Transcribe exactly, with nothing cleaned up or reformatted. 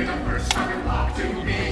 with a first start and walk to me.